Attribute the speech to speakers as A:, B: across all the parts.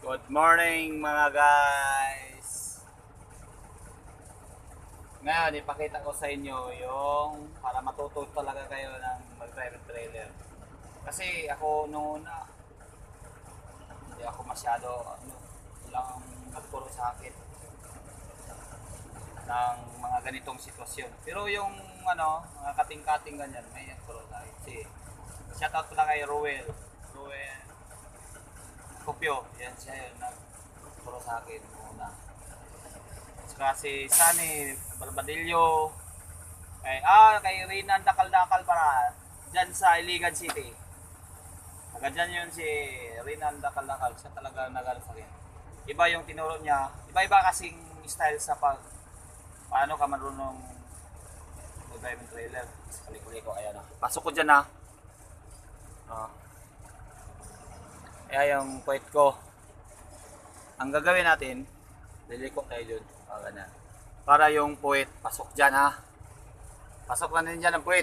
A: Good morning mga guys. Ngayon ipakita ko sa inyo yung para matuto talaga kayo ng mag-drive ng trailer. Kasi ako noon hindi ako masyado lang nagturo sa akin ng mga ganitong sitwasyon. Pero yung mga kating-kating ganyan may nagturo sa akin. Shoutout pala kay Ruel Kopyo, yan siya yun, nagturo sa akin muna. Saka si Sunny Barbadillo, kay Rinan Dakal-Dakal para dyan sa Iligan City. Taga dyan yun si Rinan Dakal-Dakal, siya talaga nagano sa akin. Iba yung tinuro niya, iba-iba kasing style sa paano ka marunong mag-drive ng trailer. Kali-kuli ko, ayan na. Pasok ko dyan na. Kaya yung puwet ko, ang gagawin natin, liliko tayo dun, ganyan. Para yung puwet, pasok dyan ha. Pasok na din dyan ang puwet.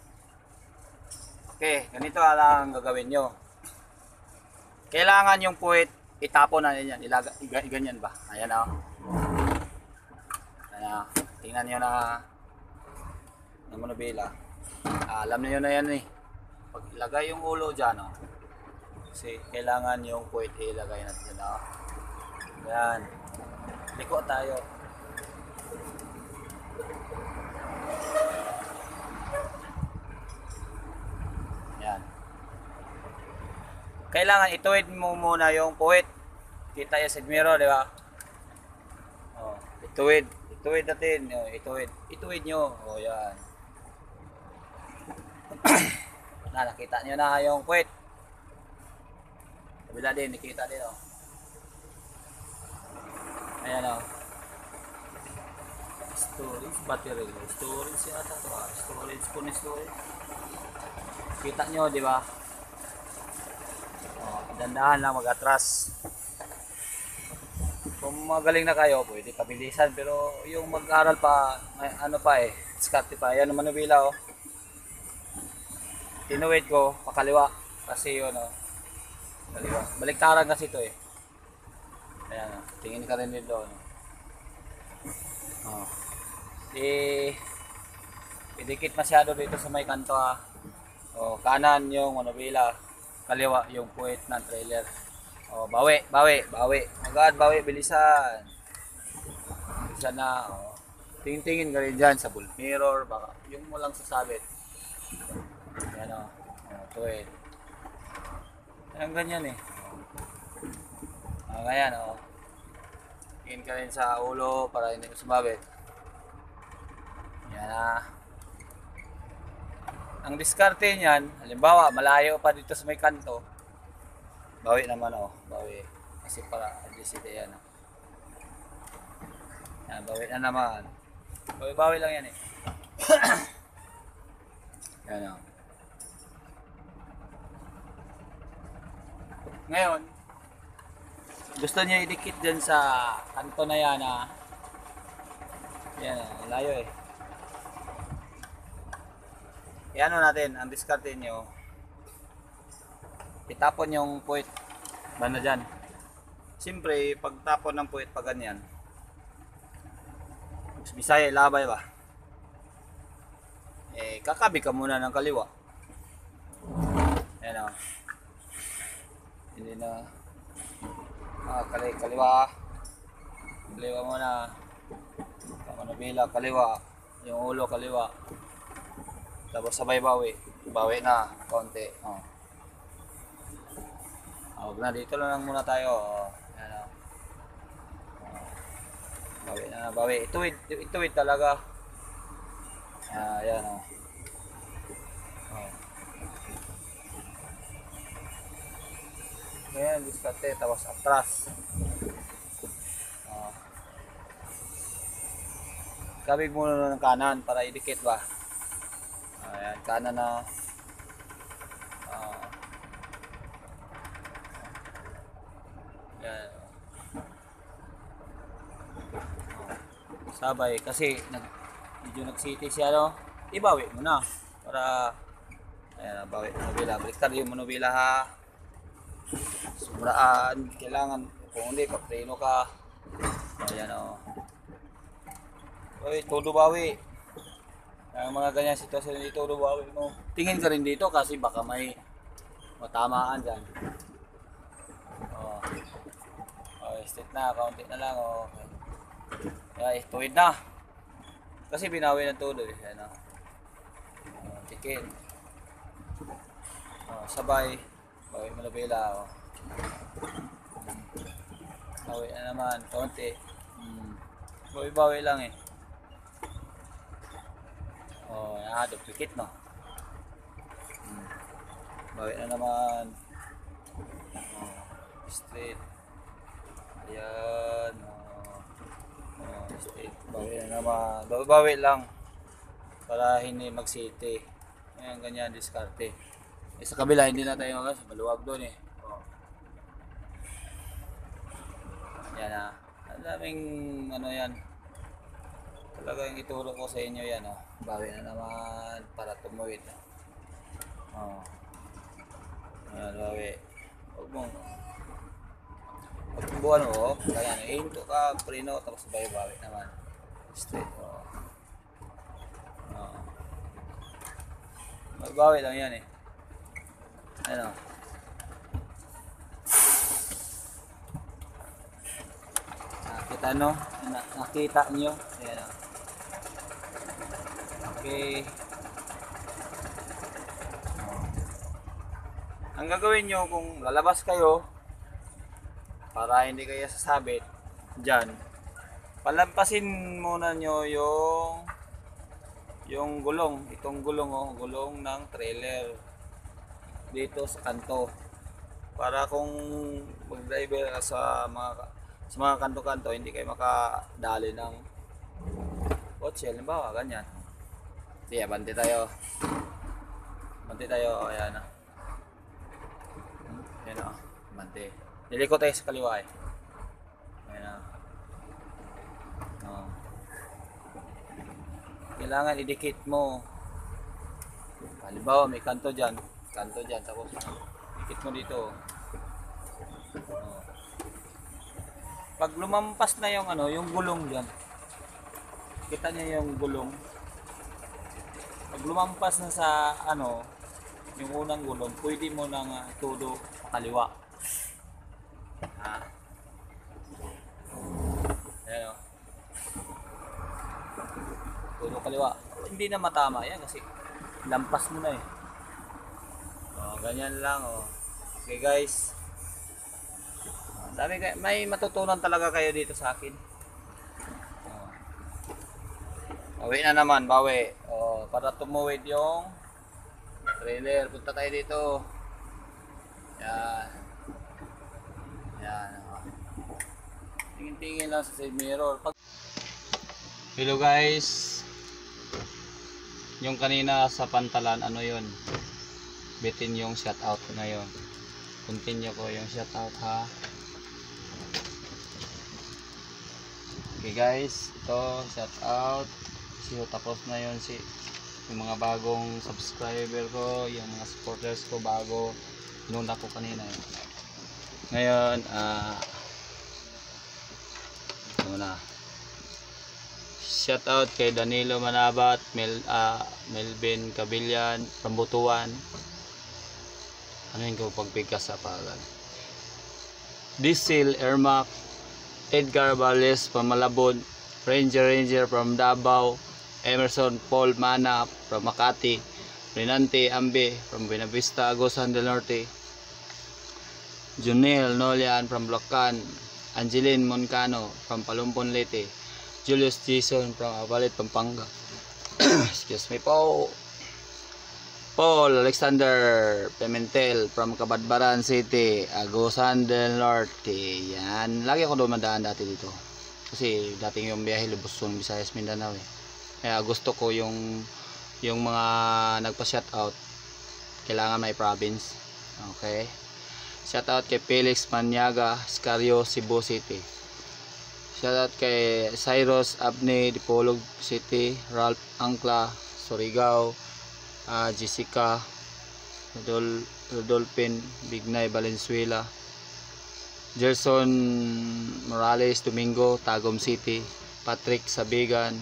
A: Okay, ganito lang ang gagawin nyo. Kailangan yung puwet, itapon na din yan, ganyan ba? Ayan ha. Ayan ha. Tingnan nyo na ng manubila. Alam nyo na yan eh. Pag ilagay yung ulo dyan kasi kailangan yung puwet ilagay natin dyan. Yan. Liko tayo. Yan. Kailangan ituwid mo muna yung puwet. Kita yung side mirror, di ba? Ituwid. Ituwid natin. Ituwid nyo. Yan. Nakita nyo na yung puwet. Kabila din, nakita din Ayan storage battery. Storage yata ito storage. Kita nyo, di ba? Dandahan lang mag-atras. Kung magaling na kayo, pwede pabilisan. Pero yung mag-aral pa, diskarte pa. Ayan naman manubila tinuwid ko, pakaliwa. Kasi yun kaliwa. Baliktaran kasi ito Ayan tingin ka rin dito idikit masyado dito sa may kanto kanan yung manubila, kaliwa yung puwet ng trailer. Bawi. Agad bawi, bilisan na tingin ka rin dyan sa bull mirror, baka yung walang sasabit. Ayan puwet. Ang ganyan ganyan tingin ka rin sa ulo para hindi mo sumabit. Yan ang diskarte niyan, halimbawa malayo pa dito sa may kanto, bawi naman bawi kasi para adjust yan yan, bawi na naman, bawi lang yan yan Ngayon, gusto niya idikit dyan sa kanto na yan yan layo Iano natin, ang diskarte nyo, itapon yung puwet banda dyan. Siyempre, pag tapon ng puwet pag ganyan, Bisaya, labay ba? Kakabi ka muna ng kaliwa. Ayan hindi na kaliwa muna, manubila kaliwa, yung ulo kaliwa, tapos sabay bawi na konti. Huwag na, dito lang muna tayo. Bawi ituwid talaga. Ayan Ngayon, diskarte, tapos atras. Kabig muna ng kanan para idikit ba. Ayan, kanan na. Ayan. Sabay, kasi medyo nag-city siya ibawi mo na. Para, ayan, bawi, manubila. Baliktad yung manubila ha. Sobraan, kailangan Kung hindi, papreno ka. Ayan o. Uy, todo bawi. Ang mga ganyan sitwasyon dito, todo bawi mo. Tingin ka rin dito kasi baka may matamaan dyan. O. O, straight na, kaunti na lang o. Okay. Ay, tuwid na. Kasi binawi ng todo eh. Ayan o. Tikin. O, sabay. Bawi malabila o. Bawi na naman, kaunti. Bawi-bawi lang eh. Oh, duplicate no. Bawi na naman. Straight. Ayan. Straight. Bawi na naman. Bawi lang. Para hindi mag-city. Ayan, ganyan, diskarte. Eh, sa kabila, hindi na tayo maluwag doon eh. Yan ah. Ang daming ano yan. Talagang ituro ko sa inyo yan oh. Bawi na naman para tumuwid. Oh. Ayan, bawi. Huwag mong pagtumbuhan mo, kaya hinto ka, preno, tapos bawi naman. Straight. Oh. Oh. Magbawi lang yan eh. Ano? Nakita no? Nakita nyo? Ayan o. Okay. Ang gagawin nyo kung lalabas kayo para hindi kayo sasabit dyan, palampasin muna nyo yung gulong, itong gulong oh, gulong ng trailer dito sa kanto para kung mag-driver sa mga kanto-kanto hindi kayo makadali ng kotse, halimbawa ganyan. Sige, banti tayo, ayan na. Ayan o, banti. Niliko tayo sa kaliwa eh. Ayan na. Kailangan idikit mo. Halimbawa may kanto dyan, tapos dikit mo dito. Pag lumampas na yung yung gulong diyan. Kita niyo yung gulong. Pag lumampas na sa yung unang gulong, pwede mo nang todo kaliwa. Ha. Ayan o. Todo kaliwa. Hindi na matama yan kasi lampas mo na eh. Ganyan lang oh. Okay guys. May matutunan talaga kayo dito sa akin. Bawi na naman, bawi. Para tumuwid yung trailer. Punta tayo dito. Yan. Yan. Tingin-tingin lang sa side mirror. Hello guys. Yung kanina sa pantalan, yun? Bitin yung shutout ngayon. Continue ko yung shutout ha. Okay guys, ito shutout. Tapos na yun yung mga bagong subscriber ko, yung mga supporters ko bago inuna ko kanina yun. Ngayon muna shout out kay Danilo Manabat, Melvin Cabillan, Rambutuan, ko pagpigkas sa pangalan, Diesel Ermac, Edgar Valles from Malabon, Ranger from Davao, Emerson Paul Mana from Makati, Renante Ambe from Buenavista, Agusan del Norte, Junel Nolian from Bulacan, Angeline Moncano from Palumpon Leyte, Julius Jason from Avalit, Pampanga. Excuse me po. Paul Alexander Pimentel from Cabadbaran City, Agusan del Norte. Yan, lagi ako dumadaan dati dito. Kasi dating yung biyahe Lubuston, Visayas, Mindanao eh. Kaya gusto ko yung mga nagpa-shoutout, kailangan may province. Okay. Shoutout kay Felix Maniaga, Scario, Cebu City. Shoutout kay Cyrus Abney, Dipolog City, Ralph Angla, Surigao, Jessica Rodolphin Bignay, Valenzuela,
B: Gerson Morales Domingo, Tagum City. Patrick Sabigan,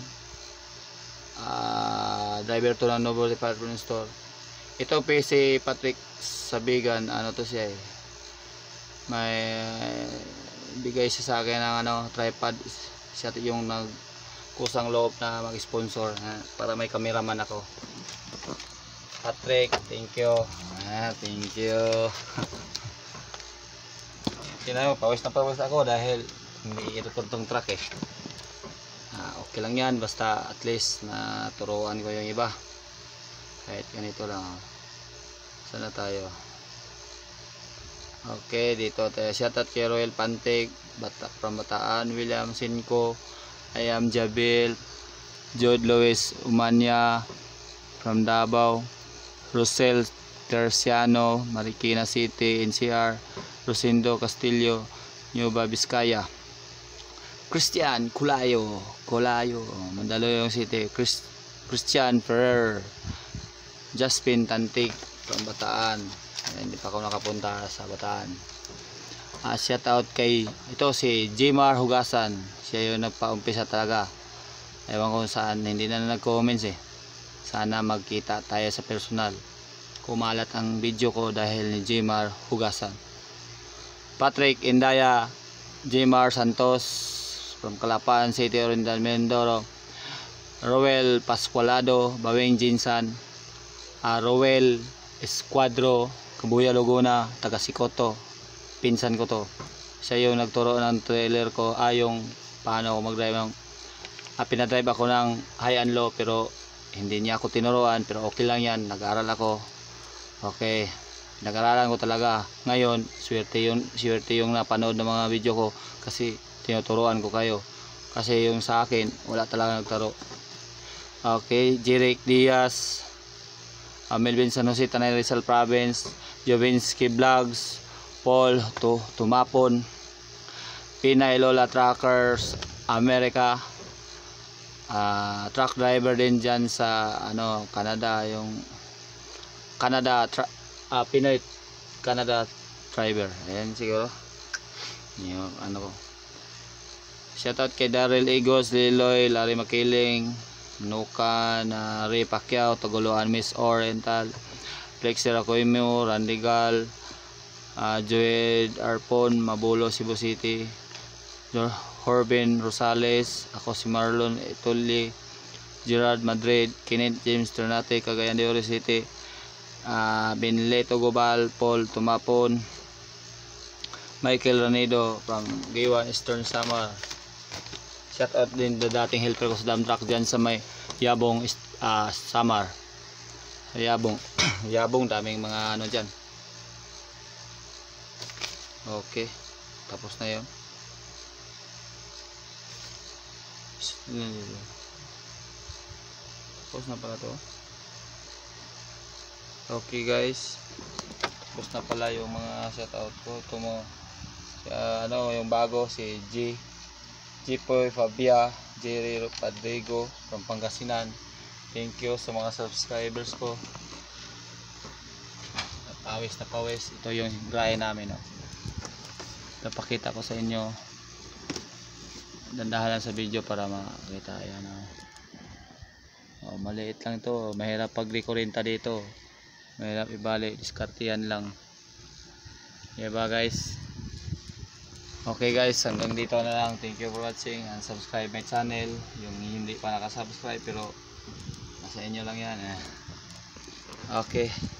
B: driver to ng Novo Department Store. Ito si Patrick Sabigan, ano to siya eh, may bigay siya sa akin ng tripod. Siya yung nagkusang loob na mag-sponsor para may cameraman ako. Patrick, thank you. Thank you. Pawis na pawis ako dahil hindi i-record tong truck eh. Okay lang yan, basta at least naturuan ko yung iba kahit ganito lang. Sana tayo. Okay, dito tayo. Shoutout kay Royal Pantig, from Bataan. William Sinco, I am Jabil, Jod Luis Umanya from Davao, Rosel Terciano, Marikina City, NCR, Rosindo Castillo, Nueva Vizcaya, Christian Colayo, Mandaluyong City, Christian Ferrer, Jaspin Tantig from Bataan. Hindi pa ako nakapunta sa Bataan. Shout out kay ito si Jimar Hugasan. Siya yung nagpaumpisa talaga. Ewan ko saan, hindi na nag-comments eh. Sana magkita tayo sa personal. Kumalat ang video ko dahil ni Jimar Hugasan. Patrick Indaya, Jimar Santos from Calapan City, Oriental Mindoro. Roel Pascualado, Baweng Jinsan, Roel Escuadro, Kabuya Laguna, taga Sikoto, pinsan ko to. Siya yung nagturo ng trailer ko, yung paano ako mag-drive. Pinadrive ako ng high and low pero hindi niya ako tinuruan, pero okay lang yan, nag-aaral ako. Okay, nag-aaralan ko talaga. Ngayon, swerte yung napanood ng mga video ko kasi tinuturuan ko kayo. Kasi yung sa akin, wala talaga nagturo. Okay, Jeric Diaz, Melvin San Jose, Tanay Rizal Province, Jovinsky Vlogs, Paul Tumapon, Pinay Lola Truckers, America, truck driver din dyan sa Canada, yung Pinoy Canada driver. Ayan siguro yung ko. Shoutout kay Daryl Igos, Liloy, Larry Makiling, Nukan, Ray Pacquiao, Taguluan, Miss Oriental, Flexi Racoimo, Randigal, Joed Arpon, Mabulo, Cebu City, Horben Rosales, ako si Marlon Etuli, Gerard Madrid, Kenneth James Ternate, Cagayan de Oro City, Benleto Gobal, Paul Tumapon, Michael Ranido from Giwan Eastern Samar. Shout out din the dating helper ko sa dump truck dyan sa may Yabong Samar. Sa Yabong daming mga dyan. Okay, tapos na yun. Tapos na pala to. Okay guys, tapos na pala yung mga shoutout ko. Ito mo yung bago si Jipoy Fabia, Jerry Padrigo from Pangasinan. Thank you sa mga subscribers ko. Pawis na pawis. Ito yung grind namin. Napakita ko sa inyo. Dandahan lang sa video para makita. Ayan, maliit lang ito. Mahirap pag-rekorenta dito. Mahirap ibalik. Diskartiyan lang. Diba guys? Okay guys, hanggang dito na lang. Thank you for watching and subscribe my channel. Yung hindi pa nakasubscribe pero nasa inyo lang yan. Okay.